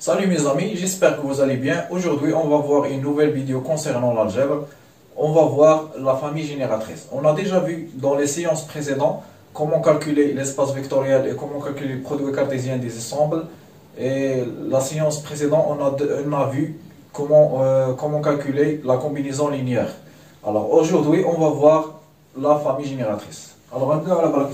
Salut mes amis, j'espère que vous allez bien. Aujourd'hui, on va voir une nouvelle vidéo concernant l'algèbre. On va voir la famille génératrice. On a déjà vu dans les séances précédentes comment calculer l'espace vectoriel et comment calculer le produit cartésien des ensembles. Et la séance précédente, on a vu comment calculer la combinaison linéaire. Alors aujourd'hui, on va voir la famille génératrice. Alors on va voir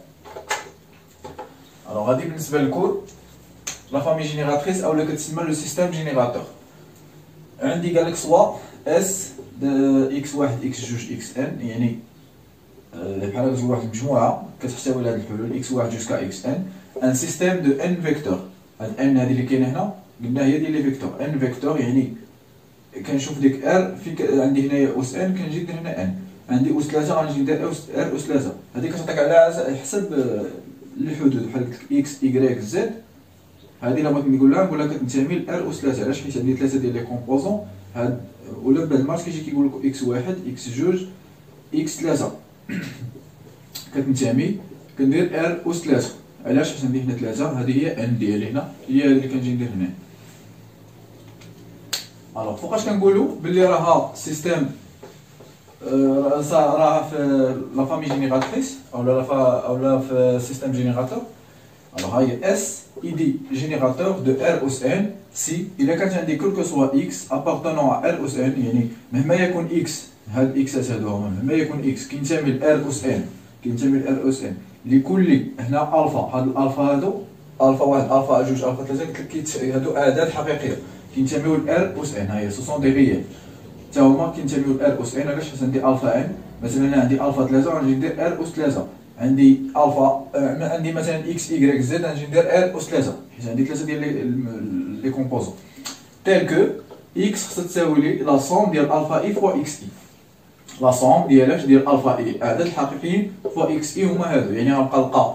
alors هذه بالنسبة للكور la famille génératrice ou le système générateur. عندي قال لك سوا اس x1 x2 xn يعني بحال هكا واحد المجموعه كتحتوي على هاد الحلول x1 jusqu'à xn ان سيستيم دو n فيكتور. هاد n هذه اللي كاينه هنا قلنا هي ديال لي فيكتور n فيكتور يعني كنشوف ديك r في عندي هنايا اس n كنجي ندير هنا n عندي اس 3 غنجي ندير r اس 3 هذه كتعطيك على حسب الحدود بحال قلت لك x y z. هذه الا بغيت نقول لها كتنتمي ل ار اس 3 علاش حيت عندي 3 ديال لي كومبوزون هاد ولا بهاد المارش كيجي كيقول لك اكس 1 اكس 2 اكس 3 كتنتمي كندير ار اس 3 علاش حيت عندي هنا 3 هذه هي ان ديالي هنا هي اللي كنجي ندير هنا. الوغ فوقاش كنقولوا باللي راها سيستيم راها في لا فامي جينيراتريس اولا في سيستيم جينيراتور. Alors, il y a S, il dit générateur de R os N si il a quel que soit X appartenant à R os N يعني مهما يكون X هاد X هادو هما مهما يكون X كينتمي ل R os N كينتمي ل R os N لكل هنا ألفا هاد الألفا هادو ألفا واحد ألفا جوج ألفا ثلاثة قلت لك هادو أعداد حقيقية كينتميو ل R os N هاهي سو دي ريال تا هما كينتميو ل R os N علاش حيت عندي ألفا N مثلا أنا عندي ألفا ثلاثة غنجي ندير R os ثلاثة عندي الفا عندي مثلا اكس واي زد غنجي ندير ار اس 3 حيت عندي 3 ديال لي كومبوزون تيل كو اكس خصها تساوي لي لا سوم ديال الفا اي فوا اكس اي. لا سوم ديال الفا اي الاعداد الحقيقيين فوا اكس اي هما هادو يعني غنبقى نلقى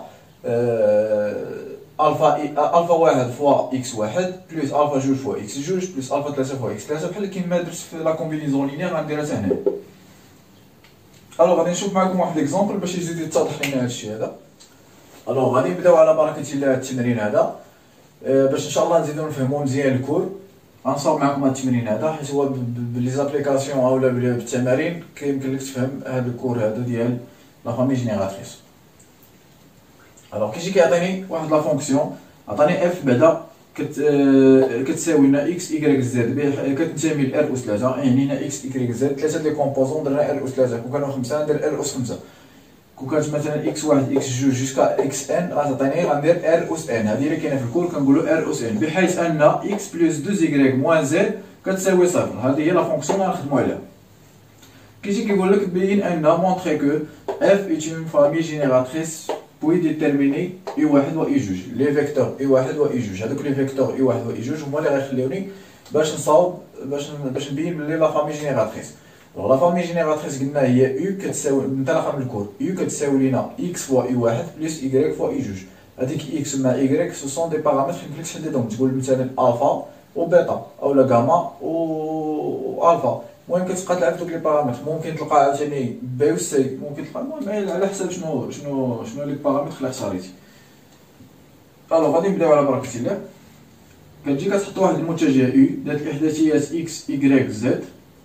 الفا اي الفا واحد فوا اكس واحد بلس الفا جوج فوا اكس جوج بلس الفا 3 فوا اكس 3 بحال كيما درت في لا كومبينيزون لينيير غنديرها حتى هنا. الوغ غادي نشوف معكم واحد ليكزومبل باش يزيد يتضح لنا هادشي هذا. الوغ غادي نبداو على بركه الله التمرين هذا باش ان شاء الله نزيدو نفهمو مزيان الكور. غنصاوب معكم هاد التمرين هذا حيت هو بلي زابليكاسيون اولا بالتمارين كيمكن لك تفهم هاد الكور هذا ديال لا فامي جينيراتريس. الوغ كيجي كيعطيني واحد لا فونكسيون عطاني اف بعدا كتساوي لنا اكس واي زد كتنتمي ل ار اس 3 يعني هنا اكس واي زد 3 لي كومبوزون درنا ار اس 3 كون كانوا 5 ندير ار اس 5 كون كانت مثلا اكس 1 اكس 2 جوسكا اكس ان غتعطيني غندير ار اس ان هذه اللي كاينه في الكور كنقولوا ار اس ان بحيث ان اكس بلس 2 واي موان زد كتساوي صفر. هذه هي لا فونكسيون اللي غنخدموا عليها. كيجي كيقول لك بين ان مونطري كو اف ايت اون فامي جينيراتريس بوي ديتيرميني اي واحد و اي جوج لي فيكتور اي واحد و اي جوج هذوك لي فيكتور اي واحد و اي جوج هما اللي غيخليوني باش نصاوب باش نبين بلي لا فامي جينيراتريس. لا فامي جينيراتريس قلنا هي يو كتساوي من طرف الكور يو كتساوي لينا اكس فوا اي واحد بلس اي فوا اي جوج. هذيك اكس مع اي سو سون دي بارامتر يمكن لك تحددهم تقول مثلا الفا و بيتا اولا غاما و الفا. المهم كتبقى تلعب دوك لي بارامتر ممكن تلقى عاوتاني بي و سي ممكن تلقى المهم على حسب شنو لي بارامتر اللي اختاريتي. الوغ غادي نبداو على بركه الله. كتجي كتحط واحد المتجه يو ديال الاحداثيات اكس واي زد.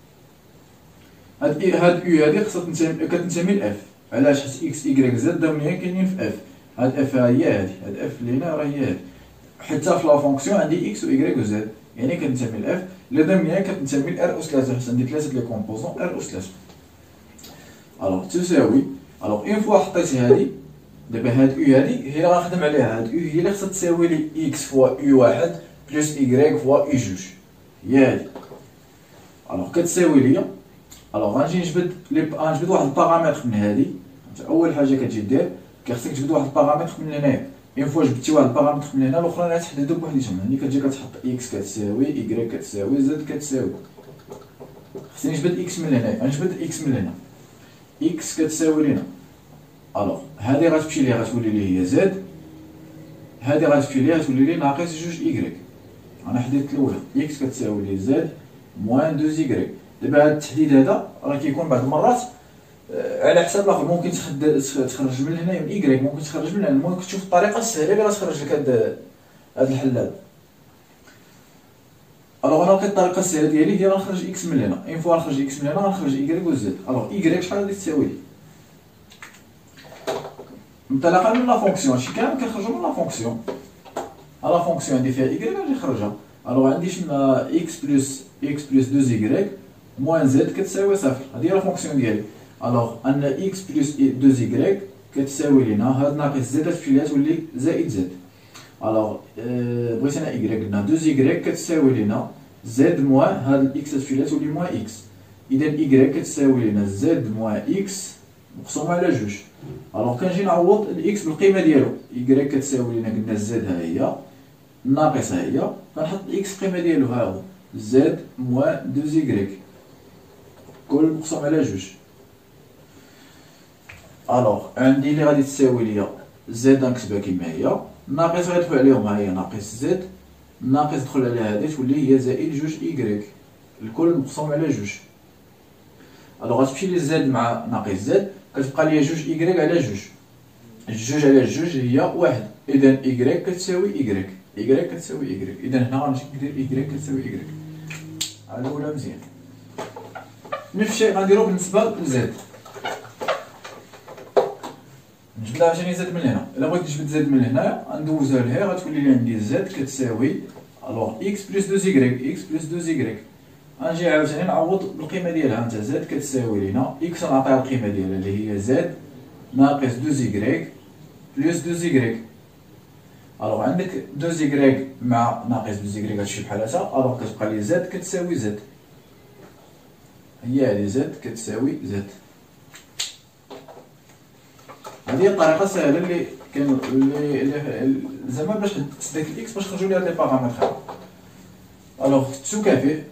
هاد يو هادي خصها كتنتمي ل اف علاش حيت اكس واي زد ضمنيين كاينين في اف. هاد اف هي هادي هاد اف اللي هنا راه هي هادي حتى في لا فونكسيون عندي اكس واي زد يعني كتنتمي ل اف اللي ضمنيا كتنتمي ل ار اس 3 حيت عندي 3 لي كومبوزون ار اس 3. الوغ تساوي الوغ اون فوا حطيت هادي دابا هاد يو هادي هي اللي غنخدم عليها. هاد يو هي اللي خصها تساوي لي اكس فوا يو واحد بلس اي فوا اي جوج هي هادي. الوغ كتساوي ليا الوغ غنجي نجبد واحد البارامتر من هادي. اول حاجه كتجي دير كيخصك تجبد واحد البارامتر من هنايا. اون فوا جبتي واحد البارامتر من هنا الاخرين غتحددو بوحديتهم. يعني كتجي كتحط اكس كتساوي اي كتساوي زد كتساوي خصني نجبد اكس من هنايا غنجبد اكس من هنا اكس كتساوي لينا الوغ هادي غتمشي ليها غتولي لي هي زد هادي غتمشي ليها غتولي لي ناقص جوج اي. انا حددت الاولى اكس كتساوي لي زد موان 2 اي. دابا هاد التحديد هذا راه كيكون بعض المرات على حساب الاخر ممكن تخرج من هنا من اي ممكن تخرج من هنا. المهم كتشوف الطريقه السهله اللي غتخرج لك هاد الحل هذا. الوغ انا لقيت الطريقه السهله ديالي هي غنخرج اكس من هنا، اون فوا نخرج اكس من هنا غنخرج ايكغيك و زد. الوغ ايكغيك شحال غادي تساوي لي؟ انطلاقا من لا فونكسيون، هادشي كامل كنخرجو من لا فونكسيون. لا فونكسيون عندي فيها ايكغيك غادي نخرجها. الوغ عندي شما اكس بلس 2 ايكغيك موان زد كتساوي صفر، هادي هي لا فونكسيون ديالي. الوغ ان اكس بلس 2 ايكغيك كتساوي لينا هاد ناقص زد تفشي ليها تولي زائد زد. الوغ بغيت انا ايكغيك، قلنا 2 ايكغيك كتساوي لينا زد موان هاد الاكس تفشي ليها تولي موان اكس، اذا ايكغيك كتساوي لينا زد موان اكس مقسومه على جوج. الوغ كنجي نعوض الاكس بالقيمه ديالو، ايكغيك كتساوي لينا قلنا زد ها هي ناقص ها هي، كنحط الاكس القيمه ديالو ها هو زد موان 2 ايكغيك كل مقسوم على جوج. الوغ عندي اللي غادي تساوي ليا زد غنكتبها كيما هي، ناقص غيدخل عليهم ها هي ناقص زد، ناقص دخل عليها هادي تولي هي زائد جوج ايكغيك الكل مقسوم على جوج. الوغ غتمشي لي زد مع ناقص زد كتبقى ليا جوج ايكغيك على جوج، جوج على جوج هي واحد، اذا ايكغيك كتساوي ايكغيك، ايكغيك كتساوي ايكغيك، اذا هنا غنمشي ندير ايكغيك كتساوي ايكغيك. هذا ولا مزيان. نفس الشيء غنديرو بالنسبه لزد، نجبد عاوتاني زد من هنا. الا بغيت نجبد زد من هنا غندوزها لهنا غتولي لي عندي زد كتساوي الوغ اكس بلس 2 ايكغيك، اكس بلس 2 ايكغيك. غنجي عاوتاني نعوض بالقيمه ديالها، انت زد كتساوي لينا اكس نعطيها القيمه ديالها اللي هي زد ناقص 2 ايكغيك بلس 2 ايكغيك. الوغ عندك 2 ايكغيك مع ناقص 2 ايكغيك هادشي بحال هكا، الوغ كتبقى لي زد كتساوي زد، هي هادي زد كتساوي زد. هذه هي الطريقه السهله اللي كان اللي زعما باش تسدك الاكس باش تخرجوا لي هاد لي بارامتر. الوغ تسو كافي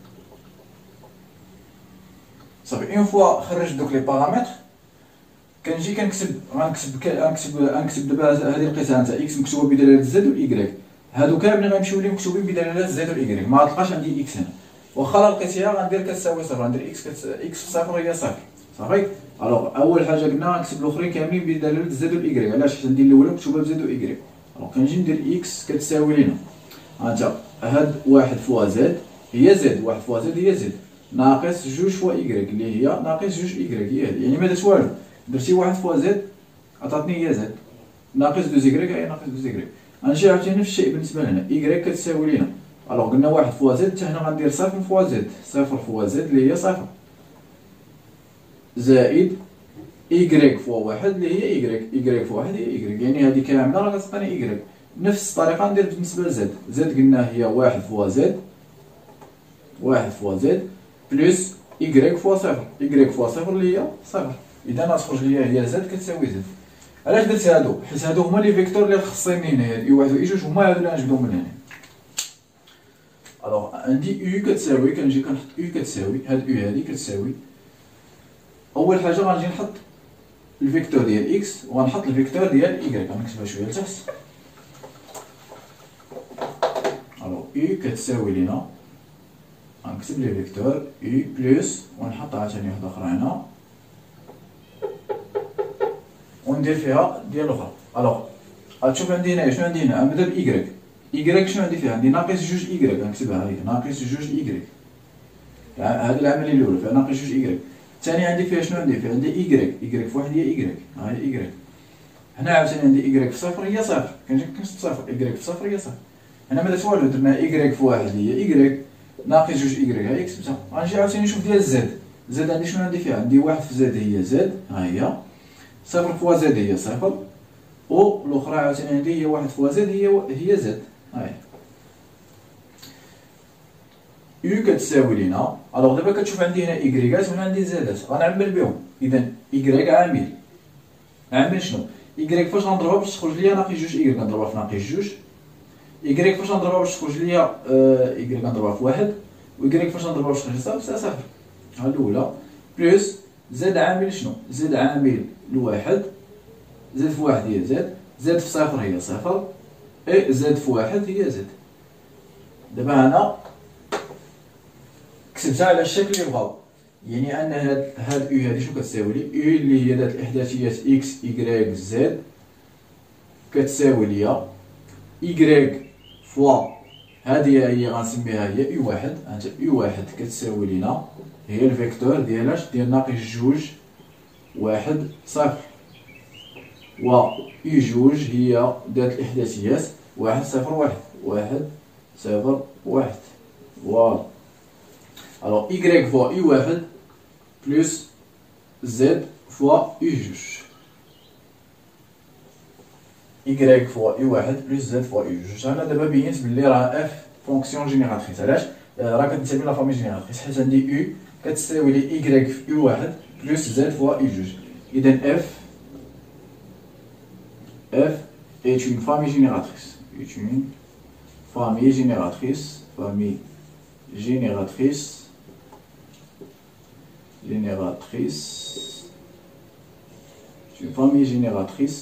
صافي. اون فوا خرجت دوك لي بارامتر كنجي غنكتب دابا هذه لقيتها نتا اكس مكتوبه بدلاله زد والايكغيك، هادو كاملين غيمشيو لي مكتوبين بدلاله زد والايكغيك، ما غتلقاش عندي اكس هنا. واخا لقيتيها غندير كتساوي صفر، غندير اكس صفر هي صفر صافي. الوغ اول حاجه قلنا غنكتب الاخرين كاملين بدلاله زد والايكغيك، علاش؟ حيت ندير الاولى مكتوبه بزد وايكغيك. الوغ كنجي ندير اكس كتساوي لينا هانتا هاد واحد فوا زد هي زد، واحد فوا زد هي زد، ناقص جوج فوا ايكغيك اللي هي ناقص جوج ايكغيك، هي هادي يعني ما درت والو، درتي واحد فوا زد عطاتني هي زد ناقص 2 ايكغيك هي ناقص 2 ايكغيك. غنمشي عاوتاني نفس الشيء بالنسبه لهنا ايكغيك كتساوي لينا الوغ قلنا واحد فوا زد، حتى هنا غندير صفر فوا زد، صفر فوا زد اللي هي صفر زائد ايكغيك فوا واحد اللي هي ايكغيك، ايكغيك فوا واحد هي ايكغيك، يعني هادي كامله راه كتعطيني ايكغيك. نفس الطريقه ندير بالنسبه لزد، زد قلنا هي واحد فوا زد، واحد فوا زد بلس ايكغيك فوا صفر، ايكغيك فوا صفر اللي هي صفر، اذا غتخرج ليا هي زد كتساوي زد. علاش درت هادو؟ حيت هادو هما لي فيكتور اللي خصني هنايا، اي واحد و اي جوج هما هادو اللي غنجبدهم من هنا. الوغ عندي او كتساوي، كنجي كنحط او كتساوي هاد او هادي كتساوي، اول حاجه غنجي نحط الفيكتور ديال اكس وغنحط الفيكتور ديال ايكغيك، غنكتبها شويه لتحت. الوغ او كتساوي لينا غنكتب لي فيكتور او بلس ونحط عاوتاني وحده اخرى هنا وندير فيها ديال الاخرى. الوغ غتشوف عندي هنايا شنو عندي هنا، نبدا بايكغيك، ايكغيك شنو عندي فيها؟ عندي ناقص جوج ايكغيك، غنكتبها هي ناقص جوج ايكغيك، هاد العمليه الاولى فيها ناقص جوج ايكغيك. الثانيه عندي فيها شنو عندي فيها؟ عندي ايكغيك، ايكغيك فواحد هي ايكغيك، ها هي ايكغيك. هنا عاوتاني عندي ايكغيك في صفر هي صفر، كنجي كنكتب صفر، ايكغيك في صفر هي صفر. هنا ما درت والو، درنا ايكغيك فواحد هي ايكغيك ناقص جوج ايكغيك ها هي كتبتها. غنجي عاوتاني نشوف ديال زد، زد عندي شنو عندي فيها؟ عندي واحد في زد هي زد ها هي، صفر فوا زد هي صفر، و الاخرى عاوتاني عندي هي واحد فوا زد هي زد ها هي. يو كتساوي لينا الوغ دابا كتشوف عندي هنا ايكغيكات وهنا عندي زادات، غنعمل بهم. اذا ايكغيك عامل شنو؟ ايكغيك فاش غنضربها باش تخرج ليا ناقص جوج ايكغيك غنضربها في ناقص جوج، ايكغيك فاش غنضربها باش تخرج ليا ايكغيك غنضربها في واحد، وايكغيك فاش غنضربها باش تخرج صفر صفر، ها الاولى بلس زد عامل شنو؟ زد عامل لواحد، زد في واحد هي زد، زد في صفر هي صفر، اي زد في واحد هي زد. دابا انا كتبتها على الشكل اللي بغاو، يعني ان هاد او هادي شنو كتساوي لي؟ او اللي هي دات الاحداثيات اكس ايكغيك زد كتساوي ليا ايكغيك فوا هذه هي غنسميها هي يو واحد. انت يو واحد كتساوي لينا هي الفيكتور ديال ديال ناقص جوج واحد صفر، و يو جوج هي ديال الاحداثيات واحد صفر واحد واحد صفر واحد. فوالا. الوغ إيكغيك فوا يو واحد بلس زد فوا يو جوج. إيكغيك فوا يو واحد بلس زد فوا يو جوج. أنا دابا بينت بلي راه اف فونكسيون جينيراتريس. علاش؟ راه كتنتمي لا فامي جينيراتريس، حيت عندي يو كتساوي لي إيكغيك في يو واحد بلس زد فوا يو جوج. إذا اف est une famille génératrice. Est une famille génératrice. Famille génératrice. Génératrice. C'est une famille génératrice.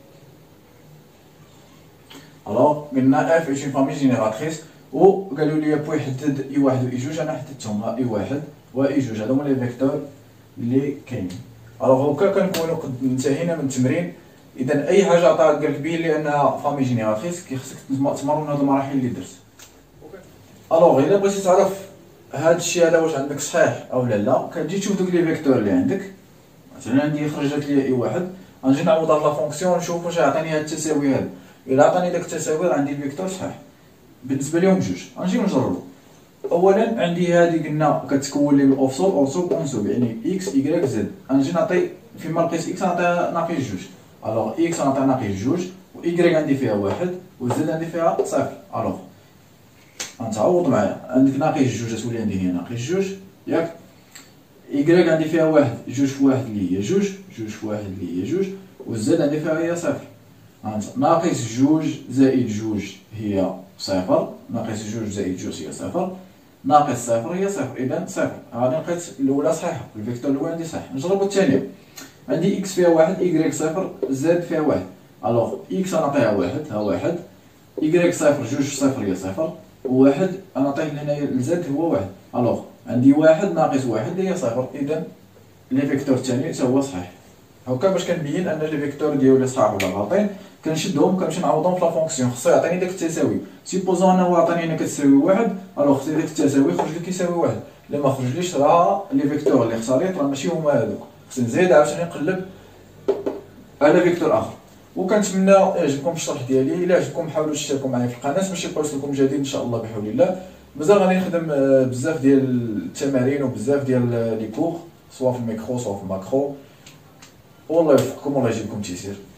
Alors, قلنا F est une famille génératrice. و قالوا لي بغي يحدد اي واحد و اي جوج، انا حددتهم. ها اي واحد و اي جوج هادو هما لي فيكتور اللي كاينين. الوغ هكا كنكونوا قد انتهينا من التمرين. اذا اي حاجه عطاك قالك بين لي انها فامي جينيراتريس كيخصك تمرن هاد المراحل اللي درت. الوغ الا بغيتي تعرف هاد الشيء هذا واش عندك صحيح او لا، كتجي تشوف دوك لي فيكتور اللي عندك. مثلا عندي خرجت لي اي واحد، غنجي نعوض هاد لا فونكسيون نشوف واش عطاني هاد التساوي هذا. الا عطاني داك التساوي عندي الفيكتور صحيح. بالنسبه لهم جوج غنجيو نجربو. اولا عندي هذه قلنا كتكون لي اوفسول اورسوب اونسوب، يعني اكس ايكغيك زد. غنجي نعطي فيما لقيت اكس نعطي ناقص جوج. الوغ اكس نعطي ناقص جوج، و ايكغيك عندي فيها واحد، و زد عندي فيها صفر. الوغ غنتعوض معايا، عندك ناقص جوج تولي عندي هنا ناقص جوج ياك. ايكغيك عندي فيها واحد، جوج في واحد اللي هي جوج، جوج في واحد اللي هي جوج، و زد عندي فيها هي صفر. ناقص جوج زائد جوج هي صفر، ناقص جوج زائد جوج هي صفر، ناقص صفر هي صفر. اذا صفر. غادي لقيت الاولى صحيحه، الفيكتور الاول عندي صحيح. نجربو الثانيه. عندي اكس فيها واحد، ايكغيك صفر، زد فيها واحد. الوغ اكس غنعطيها واحد، ها واحد، ايكغيك صفر، جوج صفر هي صفر، وواحد غنعطيه هنايا لزد هو واحد. الوغ عندي واحد ناقص واحد هي صفر. اذا لي فيكتور الثاني حتى هو صحيح. هكا باش كنبين ان لي فيكتور ديالي صحاح ولا غالطين، كنشدهم كنمشي نعوضهم في لا فونكسيون. خصو يعطيني داك التساوي. سيبوزون انه عطاني هنا كتساوي واحد، الوغ خصني داك التساوي يخرج لي كيساوي واحد. الا ما خرجليش راه لي فيكتور اللي خسريت راه ماشي هما هادوك. خصني نزيد عاوتاني نقلب على فيكتور اخر. وكنتمنى يعجبكم الشرح ديالي. الا عجبكم حاولوا تشتركوا معايا في القناه باش يوصل لكم جديد ان شاء الله بحول الله. مازال غادي نخدم بزاف ديال التمارين وبزاف ديال لي كور، سواء في الميكرو سواء في الماكرو. والله يوفقكم والله يجيبكم تيسير.